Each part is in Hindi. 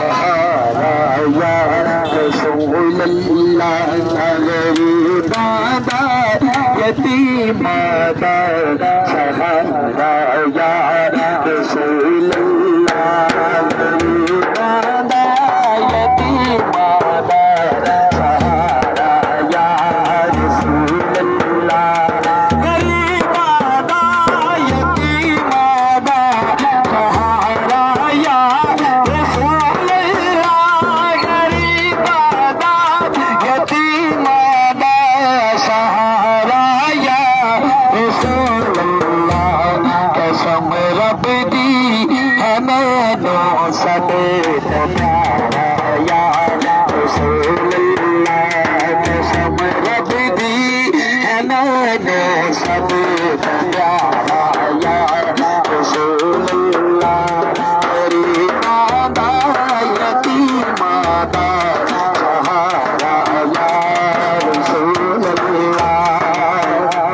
सहारा या रसूल अल्लाह गरीबादा यतीमादा सहारा या रसूल अल्लाह गरीबादा यतीमादा सहारा या रसूल अल्लाह गरीबादा यतीमादा सहारा या रसूल अल्लाह गरीबादा यतीमादा सहारा या रसूल अल्लाह कसम रब दी है मैनू सब प्यारा या रसूल अल्लाह कसम रब दी है मैनू सब प्यारा या रसूल अल्लाह गरीबादा यतीमादा सहारा या रसूल अल्लाह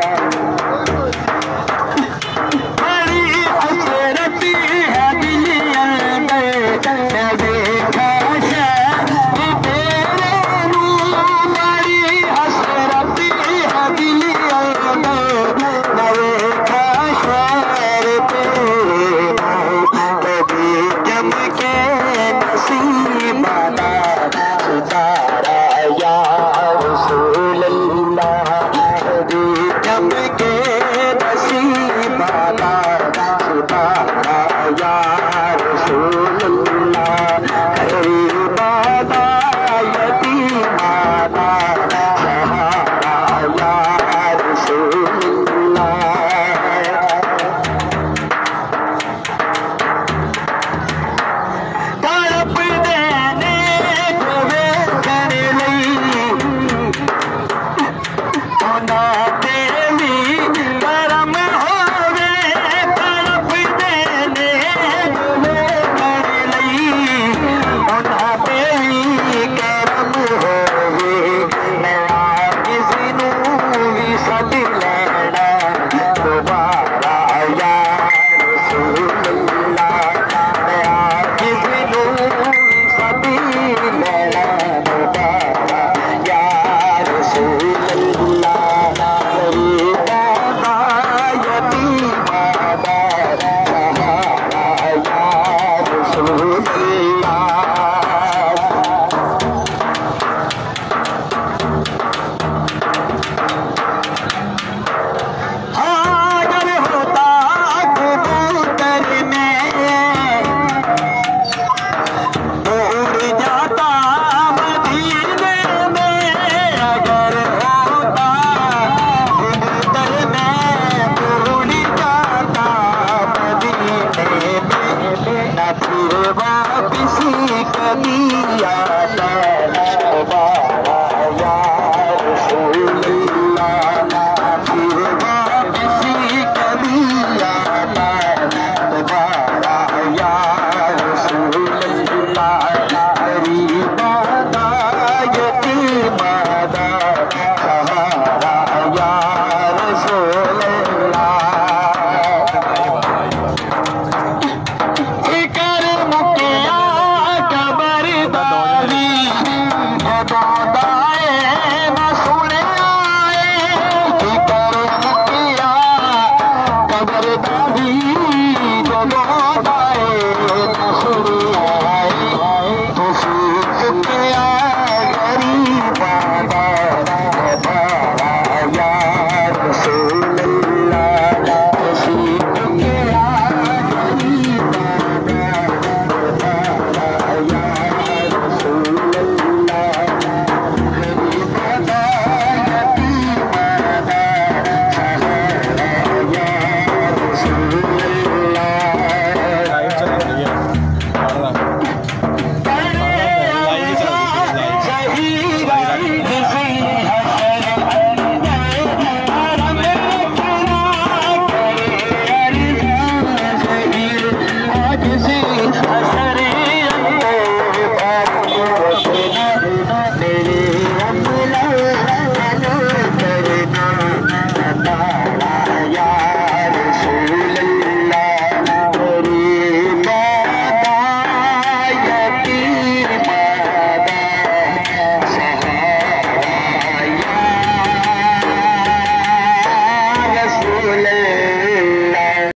बड़ी हसरत है दिल अंदर मैं देखा शहर तेरे नूर बड़ी हसरत है दिल अंदर मैं देखा शहर तेरे नूर कभी चमके नसीबादा खुदा